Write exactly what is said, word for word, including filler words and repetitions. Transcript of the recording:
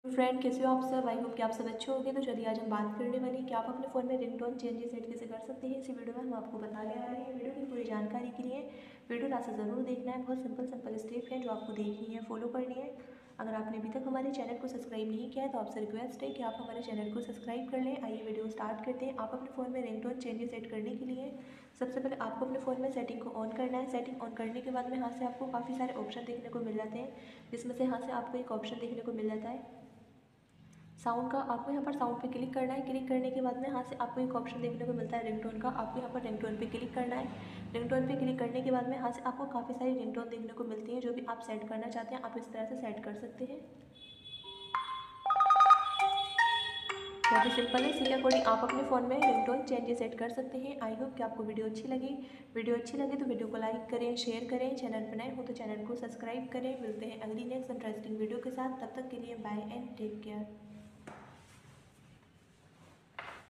Friend, कैसे हो आप सब? आई होप कि आप सब अच्छे होंगे। तो चलिए आज हम बात करने वाली हैं कि आप अपने फ़ोन में रिंगटोन चेंजेस सेट कैसे कर सकते हैं। इसी वीडियो में हम आपको बताने वाले हैं। वीडियो की पूरी जानकारी के लिए वीडियो लास्ट ज़रूर देखना है। बहुत सिंपल सिंपल स्टेप हैं जो आपको देखनी है, फॉलो करनी है। अगर आपने अभी तक हमारे चैनल को सब्सक्राइब नहीं किया है तो आपसे रिक्वेस्ट है कि आप हमारे चैनल को सब्सक्राइब कर लें। आइए वीडियो स्टार्ट करते हैं। आप अपने फ़ोन में रिंगटोन चेंजेस सेट करने के लिए सबसे पहले आपको अपने फ़ोन में सेटिंग को ऑन करना है। सेटिंग ऑन करने के बाद में यहाँ से आपको काफ़ी सारे ऑप्शन देखने को मिल जाते हैं, जिसमें से यहाँ से आपको एक ऑप्शन देखने को मिल जाता है साउंड का। आपको यहाँ पर साउंड पे क्लिक करना है। क्लिक करने के बाद में यहाँ से आपको एक ऑप्शन देखने को मिलता है रिंगटोन का। आपको यहाँ पर रिंगटोन पे क्लिक करना है। रिंगटोन पे क्लिक करने के बाद में यहाँ से आपको काफ़ी सारी रिंगटोन देखने को मिलती हैं। जो भी आप सेट करना चाहते हैं आप इस तरह से सेट कर सकते हैं। बहुत ही सिंपल है। इसी के अकॉर्डिंग आप अपने फ़ोन में रिंगटोन चेंजेस सेट कर सकते हैं। आई होप कि आपको वीडियो अच्छी लगी। वीडियो अच्छी लगी तो वीडियो को लाइक करें, शेयर करें। चैनल पर नए हो तो चैनल को सब्सक्राइब करें। मिलते हैं अगली नेक्स्ट इंटरेस्टिंग वीडियो के साथ। तब तक के लिए बाय एंड टेक केयर।